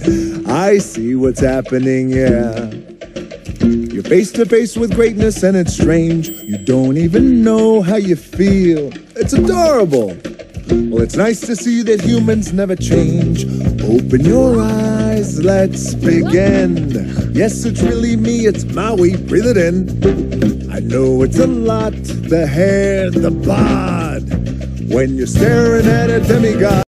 I see what's happening, yeah. You're face to face with greatness and it's strange. You don't even know how you feel. It's adorable. Well, it's nice to see that humans never change. Open your eyes, let's begin. Yes, it's really me, it's Maui, breathe it in. I know it's a lot, the hair, the bod. When you're staring at a demigod.